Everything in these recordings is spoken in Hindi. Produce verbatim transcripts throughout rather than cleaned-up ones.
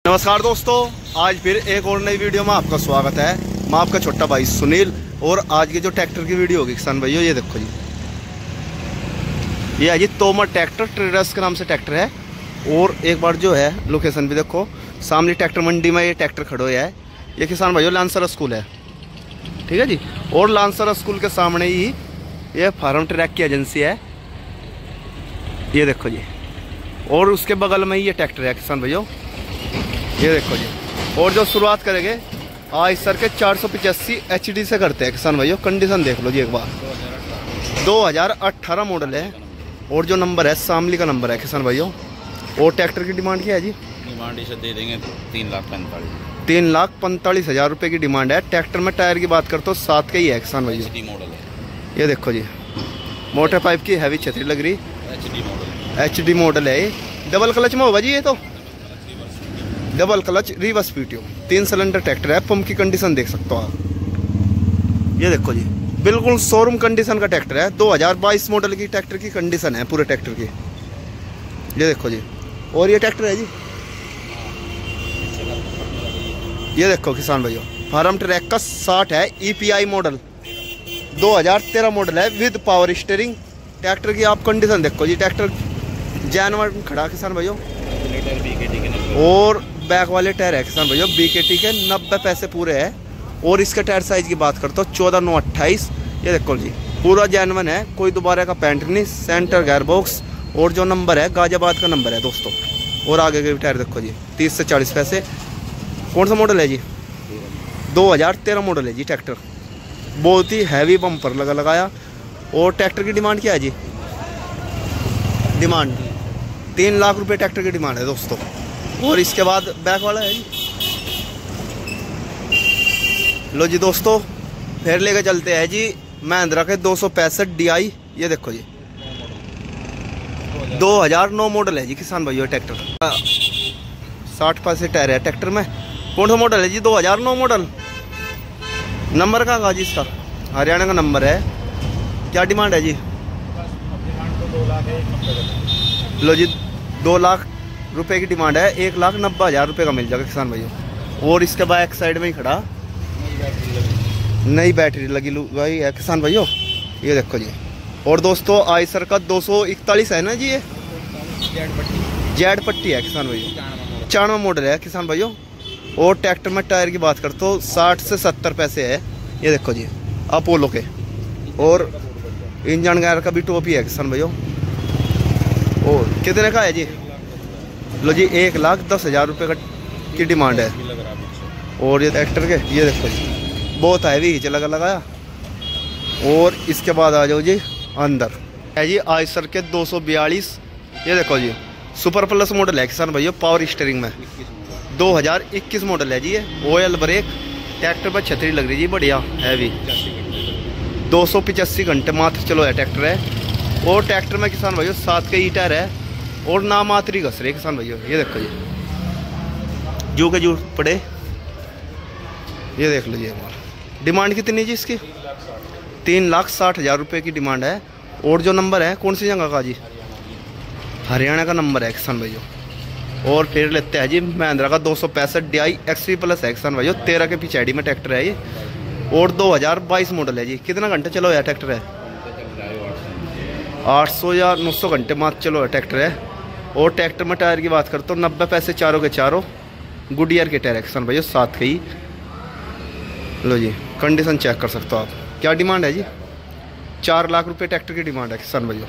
नमस्कार दोस्तों, आज फिर एक और नई वीडियो में आपका स्वागत है। मैं आपका छोटा भाई सुनील। और आज की जो ट्रैक्टर की वीडियो होगी किसान भाइयों, ये देखो जी, ये है जी तोमर ट्रैक्टर, ट्रेडर्स के नाम से ट्रैक्टर है। और एक बार जो है लोकेशन भी देखो, सामने ट्रैक्टर मंडी में ये ट्रैक्टर खड़े हुए है। ये किसान भाइयों लांसर स्कूल है, ठीक है जी। और लांसर स्कूल के सामने ही ये फार्म ट्रैक की एजेंसी है, ये देखो जी। और उसके बगल में ही ये ट्रैक्टर है किसान भाइयों, ये देखो जी। और जो शुरुआत करेंगे आज सर के चार सौ पचासी एच डी से करते हैं किसान भाइयों। कंडीशन देख लो जी एक बार, दो हज़ार अठारह मॉडल है। और जो नंबर है शामली का नंबर है किसान भाइयों। और ट्रैक्टर की डिमांड क्या है जी? डिमांड इसे दे देंगे तीन लाख पैंतालीस तीन लाख पैंतालीस हज़ार रुपये की डिमांड है। ट्रैक्टर में टायर की बात करते हो सात का ही है किसान भाइयों। मॉडल है ये देखो जी, मोटर पाइप की हैवी छतरी लग रही, H D model H D model है ये। डबल क्लच में होगा जी, ये तो डबल क्लच रिवर्स पीटीओ तीन सिलेंडर ट्रैक्टर है। पंप की कंडीशन देख सकते हो आप, ये देखो जी, बिल्कुल शोरूम कंडीशन का ट्रैक्टर है। दो हज़ार बाईस मॉडल की ट्रैक्टर की कंडीशन है पूरे ट्रैक्टर की, ये देखो जी। और ये ट्रैक्टर है जी, ये देखो किसान भाइयों, फार्म ट्रैक का साठ है, ईपीआई मॉडल, दो हज़ार तेरह मॉडल है विद पावर स्टीयरिंग। ट्रैक्टर की आप कंडीशन देखो जी, ट्रैक्टर जानवर खड़ा किसान भाइयों। और बैक वाले टायर है किसान भैया बीकेटी के, नब्बे पैसे पूरे है। और इसके टायर साइज की बात करता हूँ चौदह नौ अट्ठाईस, ये देखो जी, पूरा जैनवन है, कोई दोबारा का पेंट नहीं। सेंटर गेयर बॉक्स और जो नंबर है गाजियाबाद का नंबर है दोस्तों। और आगे के टायर देखो जी, तीस से चालीस पैसे। कौन सा मॉडल है जी? दो हज़ार तेरह मॉडल है जी ट्रैक्टर। बहुत ही हैवी बम्पर लगा लगाया। और ट्रैक्टर की डिमांड क्या है जी? डिमांड तीन लाख रुपए ट्रैक्टर की डिमांड है दोस्तों। और इसके बाद बैक वाला है जी, लो जी दोस्तों, फिर लेके चलते हैं जी महिंद्रा के दो सौ पैंसठ डी आई, ये देखो जी, दो हज़ार नौ मॉडल है जी किसान भाइयों ट्रैक्टर। साठ पैसे टायर है ट्रैक्टर में। कौन सा मॉडल है जी? दो हज़ार नौ मॉडल। नंबर कहाँ का जी इसका? हरियाणा का नंबर है। क्या डिमांड है जी? लो जी, दो लाख रुपए की डिमांड है, एक लाख नब्बे हज़ार रुपये का मिल जाएगा किसान भाइयों। और इसके बैक साइड में ही खड़ा नई बैटरी लगी भाई है किसान भाइयों, ये देखो जी। और दोस्तों आइसर का दो सौ इकतालीस है ना जी, ये जेड पट्टी है किसान भाइयों, चाणवा मॉडल है किसान भाइयों। और ट्रैक्टर में टायर की बात करते हो साठ से सत्तर पैसे है, ये देखो जी, अपोलो के। और इंजन गायर का भी टॉप ही है किसान भाइयों। और कितने का है जी? लो जी, एक लाख दस हज़ार रुपये का की डिमांड है। और ये ट्रैक्टर के, ये देखो जी, बहुत हैवी हिच लगा लगाया। और इसके बाद आ जाओ जी अंदर है जी आइसर के दो सौ बयालीस, ये देखो जी, सुपर प्लस मॉडल है किसान भाइयों, पावर स्टीयरिंग में, दो हज़ार इक्कीस मॉडल है जी ये। ऑयल ब्रेक, ट्रैक्टर पर छतरी लग रही जी, बढ़िया हैवी, दो सौ पिचासी घंटे मात्र चलो है ट्रैक्टर है। और ट्रैक्टर में किसान भाइयों सात के ई टायर है। और ना मात्री घस रहे किसान भाइयों, ये देखो जी, जू के जू पड़े, ये देख लीजिए। डिमांड कितनी जी इसकी? तीन लाख साठ हज़ार रुपये की डिमांड है। और जो नंबर है कौन सी जगह का जी? हरियाणा का नंबर है किसान भाइयों। और फिर लेते हैं जी महिंद्रा का दो सौ पैंसठ डी आई एक्सवी प्लस है किसान भाइयों, तेरह के पीछे में ट्रैक्टर है ये। और दो हज़ार बाईस मॉडल है जी। कितना घंटे चलो यार ट्रैक्टर है? आठ सौ या नौ सौ घंटे मात्र चलो है ट्रैक्टर है। और ट्रैक्टर में टायर की बात करते हो नब्बे पैसे चारों के चारों, गुडियर के टायर है किसान भाइयों, साथ के ही। लो जी, कंडीशन चेक कर सकते हो आप। क्या डिमांड है जी? चार लाख रुपए ट्रैक्टर की डिमांड है किसान भाइयों।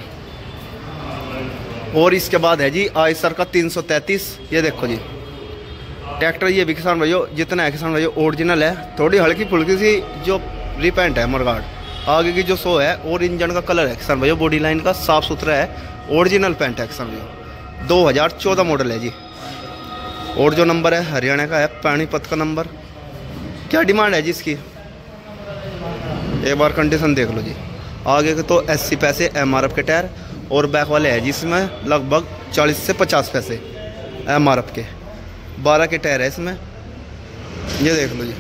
और इसके बाद है जी आइसर का तीन सौ तैंतीस, ये देखो जी, ट्रैक्टर ये भी किसान भाइयों जितना है किसान भाइयों ओरिजिनल है। थोड़ी हल्की फुल्की सी जो रिपेंट है मरगाड़, आगे की जो सो है। और इंजन का कलर है किसान भाइयों बॉडी लाइन का साफ सुथरा है, ओरिजिनल पेंट है किसान भाइयों, दो हज़ार चौदह मॉडल है जी। और जो नंबर है हरियाणा का है, पानीपत का नंबर। क्या डिमांड है जी इसकी? एक बार कंडीशन देख लो जी, आगे के तो अस्सी पैसे एमआरएफ के टायर। और बैक वाले है जिसमें लगभग चालीस से पचास पैसे एमआरएफ के, बारह के टायर है इसमें, ये देख लो जी।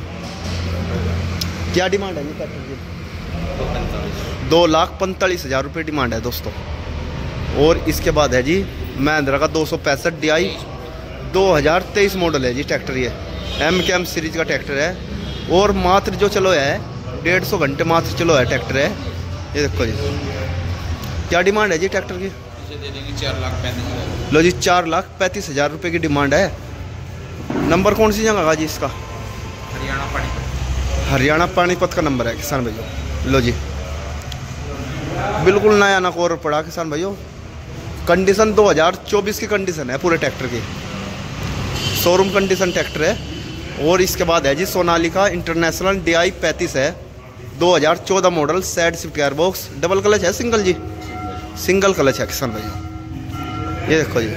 क्या डिमांड है जी ट्रैक्टर की? दो लाख पैंतालीस हज़ार रुपये डिमांड है दोस्तों। और इसके बाद है जी महिंद्रा का दो सौ पैंसठ डी आई दो हज़ार तेईस मॉडल है जी ट्रैक्टर। ये एम के एम सीरीज का ट्रैक्टर है और मात्र जो चलो है डेढ़ सौ घंटे मात्र चलो है ट्रैक्टर है। ये देखो जी, क्या डिमांड है जी ट्रैक्टर की? दे देंगे चार लाख पैंतीस हज़ार। लो जी, चार लाख पैंतीस हज़ार रुपये की डिमांड है। नंबर कौन सी जगह का जी इसका? हरियाणा पानीपत। हरियाणा पानीपत का नंबर है किसान भाइयों। लो जी, बिल्कुल नया नकोर पड़ा किसान भाइयों। कंडीशन दो हज़ार चौबीस की कंडीशन है पूरे ट्रैक्टर की, शोरूम कंडीशन ट्रैक्टर है। और इसके बाद है जी सोनालिका इंटरनेशनल डी आई पैंतीस है, दो हज़ार चौदह मॉडल, side shift gear box, double clutch है, सिंगल जी सिंगल क्लच है किसान भाइयों। ये देखो जी,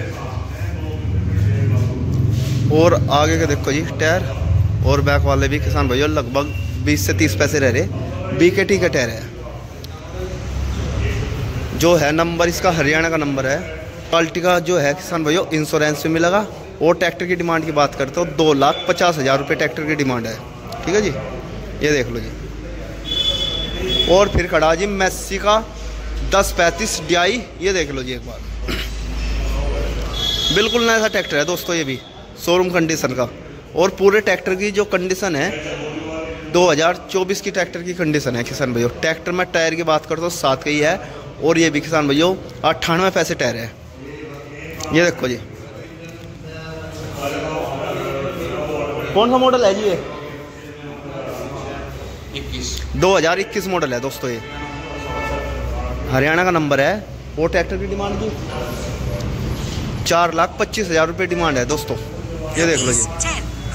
और आगे के देखो जी टायर और बैक वाले भी किसान भाइयों लगभग बीस से तीस पैसे रह रहे। बी के टी का टायर है जो है। नंबर इसका हरियाणा का नंबर है। क्वालिटी का जो है किसान भाइयों इंश्योरेंस भी मिलेगा। और ट्रैक्टर की डिमांड की बात करते हो दो लाख पचास हज़ार रुपये ट्रैक्टर की डिमांड है। ठीक है जी, ये देख लो जी। और फिर खड़ा जी मैसी का दस पैंतीस डी आई, ये देख लो जी एक बार, बिल्कुल नया सा ट्रैक्टर है दोस्तों, ये भी शोरूम कंडीशन का। और पूरे ट्रैक्टर की जो कंडीशन है दो हज़ार चौबीस की ट्रैक्टर की कंडीशन है किसान भाइयों। ट्रैक्टर में टायर की बात करते हो सात का ही है और ये भी किसान भाइयों अट्ठानवे पैसे टायर है। ये देखो जी, कौन सा मॉडल है जी? ये इक्कीस दो हज़ार इक्कीस मॉडल है दोस्तों। ये हरियाणा का नंबर है। और ट्रैक्टर की डिमांड की चार लाख पच्चीस हज़ार रुपये डिमांड है दोस्तों। ये देख लो जी।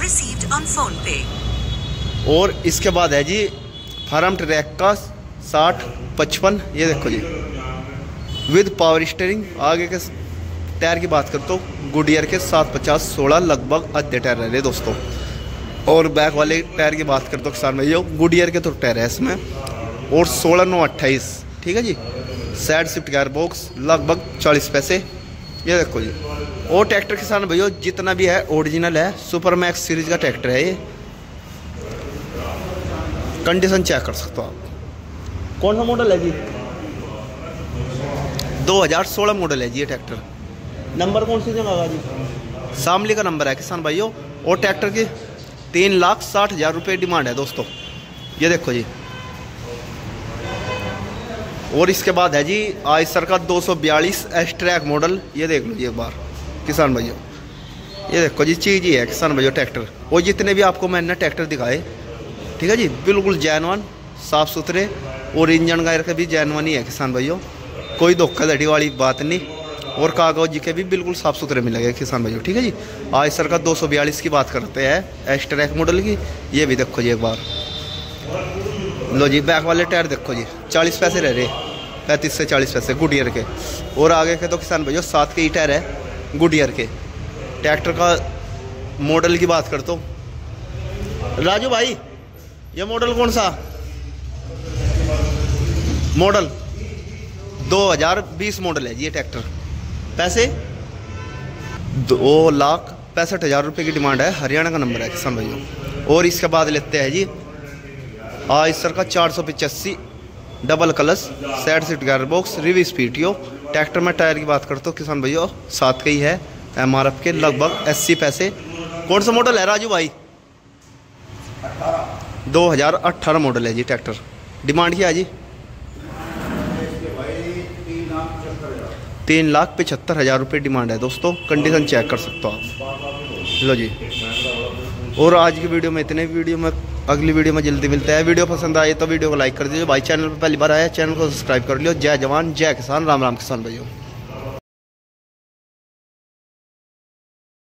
और इसके बाद है जी फार्म ट्रैक का साठ पचपन, ये देखो जी विद पावर स्टीयरिंग। आगे के टायर की बात करते हो गुडियर के सात पचास सोलह लगभग आधे टायर रह रहे दोस्तों। और बैक वाले टायर की बात करते हो किसान भाइयों गुडियर के तो टायर है इसमें, और सोलह नौ अट्ठाईस। ठीक है जी, साइड शिफ्ट गियर बॉक्स लगभग चालीस पैसे। ये देखो जी। और ट्रैक्टर किसान भैया जितना भी है ओरिजिनल है, सुपर मैक्स सीरीज का ट्रैक्टर है। ये कंडीशन चेक कर सकते हो आप। कौन सा मॉडल है जी? दो हज़ार सोलह मॉडल है जी ये ट्रैक्टर। नंबर कौन सी जगह का जी? शामली का नंबर है किसान भाइयों। और ट्रैक्टर की तीन लाख साठ हज़ार रुपये डिमांड है दोस्तों। ये देखो जी। और इसके बाद है जी आयसर का दो सौ बयालीस एस ट्रैक मॉडल। ये देख लो जी एक बार किसान भाइयों। ये देखो जी चीज़ ही है किसान भाइयों ट्रैक्टर। और जितने भी आपको मैंने ट्रैक्टर दिखाए, ठीक है जी, बिल्कुल जैनवन साफ़ सुथरे। और इंजन गायर के भी जैनवन ही है किसान भाइयों, कोई धोखाधड़ी वाली बात नहीं। और कागज के भी बिल्कुल साफ़ सुथरे मिलेंगे किसान भाइयों। ठीक है जी। आयसर का दो सौ बयालीस की बात करते हैं एस ट्रैक मॉडल की। ये भी देखो जी एक बार। लो जी बैक वाले टायर देखो जी, चालीस पैसे रह रहे, पैंतीस से चालीस पैसे गुडियर के। और आगे के तो किसान भाइयों सात के ही टायर है गुडियर के। ट्रैक्टर का मॉडल की बात करते हो राजू भाई, ये मॉडल कौन सा? मॉडल दो हज़ार बीस मॉडल है जी ये ट्रैक्टर। पैसे दो लाख पैंसठ हज़ार रुपये की डिमांड है। हरियाणा का नंबर है किसान भाइयों। और इसके बाद लेते हैं जी आयसर का चार सौ पचासी double clutch, side seat gear box, रिवी स्पीडियो। ट्रैक्टर में टायर की बात करते हो किसान भाइयों सात का ही है, एम आर एफ के लगभग अस्सी पैसे। कौन सा मॉडल है राजू भाई? दो हज़ार अठारह मॉडल है जी ट्रैक्टर। डिमांड क्या है जी? तीन लाख पचहत्तर हज़ार रुपये डिमांड है दोस्तों। कंडीशन चेक कर सकते हो आप। लो जी। और आज की वीडियो में इतने। वीडियो में अगली वीडियो में जल्दी मिलते हैं। वीडियो पसंद आए तो वीडियो को लाइक कर दीजिए भाई। चैनल पर पहली बार आया चैनल को सब्सक्राइब कर लियो। जय जवान जय किसान, राम राम किसान भाइयों।